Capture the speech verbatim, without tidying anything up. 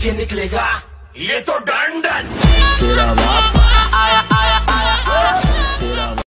के निकलेगा ये तो डन डन। तेरा बाप आया